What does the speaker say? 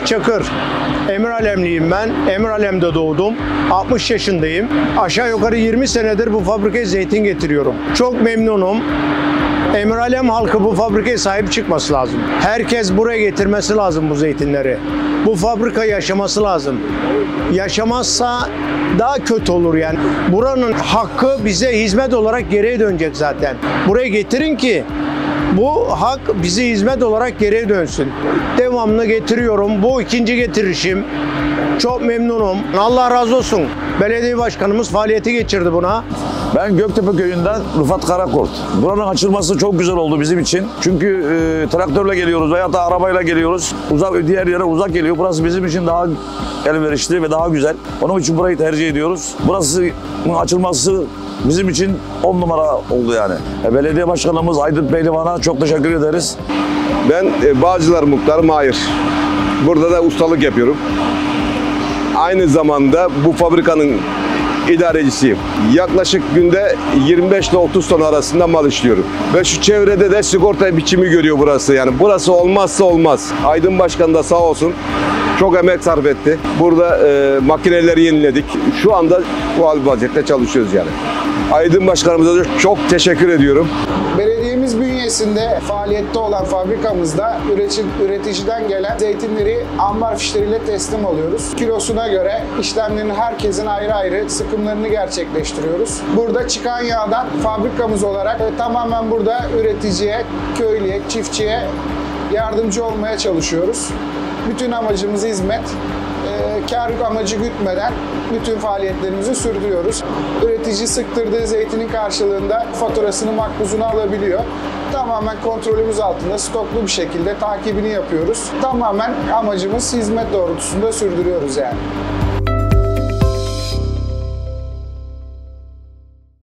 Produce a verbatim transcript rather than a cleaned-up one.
Mehmet Çakır. Emiralem ben. Emiralem'de doğdum. altmış yaşındayım. Aşağı yukarı yirmi senedir bu fabrikaya zeytin getiriyorum. Çok memnunum. Emiralem halkı bu fabrikaya sahip çıkması lazım. Herkes buraya getirmesi lazım bu zeytinleri. Bu fabrika yaşaması lazım. Yaşamazsa daha kötü olur yani. Buranın hakkı bize hizmet olarak geriye dönecek zaten. Buraya getirin ki bu hak bize hizmet olarak geriye dönsün. Devamlı getiriyorum. Bu ikinci getirişim. Çok memnunum. Allah razı olsun. Belediye başkanımız faaliyeti geçirdi buna. Ben Göktepe köyünden Rıfat Karakurt. Buranın açılması çok güzel oldu bizim için. Çünkü e, traktörle geliyoruz veya da arabayla geliyoruz. Uzak, diğer yere uzak geliyor. Burası bizim için daha elverişli ve daha güzel. Onun için burayı tercih ediyoruz. Burasının açılması bizim için on numara oldu yani. E, belediye başkanımız Aydın Pehlivan'a çok teşekkür ederiz. Ben e, Bağcılar Muhtarı Mahir. Burada da ustalık yapıyorum. Aynı zamanda bu fabrikanın idarecisiyim. Yaklaşık günde yirmi beş ile otuz ton arasında mal işliyorum. Ve şu çevrede de sigorta biçimi görüyor burası. Yani burası olmazsa olmaz. Aydın Başkan da sağ olsun çok emek sarf etti. Burada e, makineleri yeniledik. Şu anda bu vaziyette çalışıyoruz yani. Aydın Başkanımıza da çok teşekkür ediyorum. Belediyemiz bünyesinde faaliyette olan fabrikamızda üreticiden gelen zeytinleri ambar fişleriyle teslim alıyoruz. Kilosuna göre işlemlerin herkesin ayrı ayrı sıkımlarını gerçekleştiriyoruz. Burada çıkan yağdan fabrikamız olarak tamamen burada üreticiye, köylüye, çiftçiye yardımcı olmaya çalışıyoruz. Bütün amacımız hizmet. Kar amacı gütmeden bütün faaliyetlerimizi sürdürüyoruz. Üretici sıktırdığı zeytinin karşılığında faturasını makbuzunu alabiliyor. Tamamen kontrolümüz altında stoklu bir şekilde takibini yapıyoruz. Tamamen amacımız hizmet doğrultusunda sürdürüyoruz yani.